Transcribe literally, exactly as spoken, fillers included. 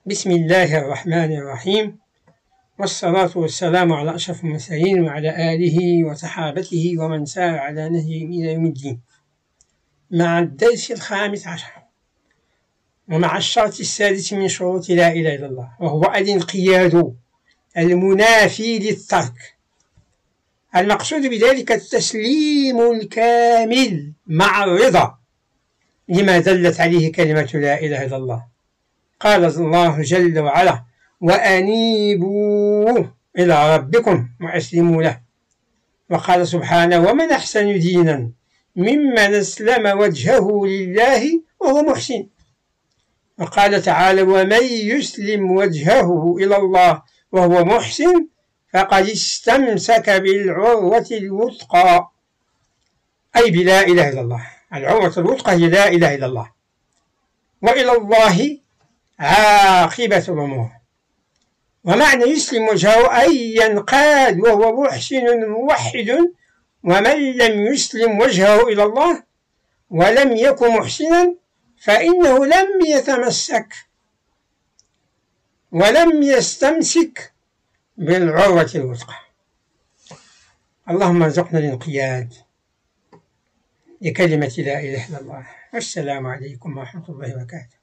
بسم الله الرحمن الرحيم، والصلاة والسلام على أشرف المرسلين وعلى آله وصحابته ومن سار على نهجهم إلى يوم الدين. مع الدرس الخامس عشر ومع الشرط السادس من شروط لا إله إلا الله، وهو الانقياد المنافي للترك. المقصود بذلك التسليم الكامل مع الرضا لما دلت عليه كلمة لا إله إلا الله. قال الله جل وعلا: وأنيبوا إلى ربكم وأسلموا له. وقال سبحانه: ومن أحسن دينا ممن أسلم وجهه لله وهو محسن. وقال تعالى: ومن يسلم وجهه إلى الله وهو محسن فقد استمسك بالعروة الوثقى، أي بلا إله إلا الله. العروة الوثقى هي لا إله إلا الله، وإلى الله عاقبة الأمور. ومعنى يسلم وجهه أي ينقاد وهو محسن موحد. ومن لم يسلم وجهه إلى الله ولم يكن محسنا فإنه لم يتمسك ولم يستمسك بالعروة الوثقى. اللهم ارزقنا الانقياد لكلمة لا إله إلا الله. والسلام عليكم ورحمة الله وبركاته.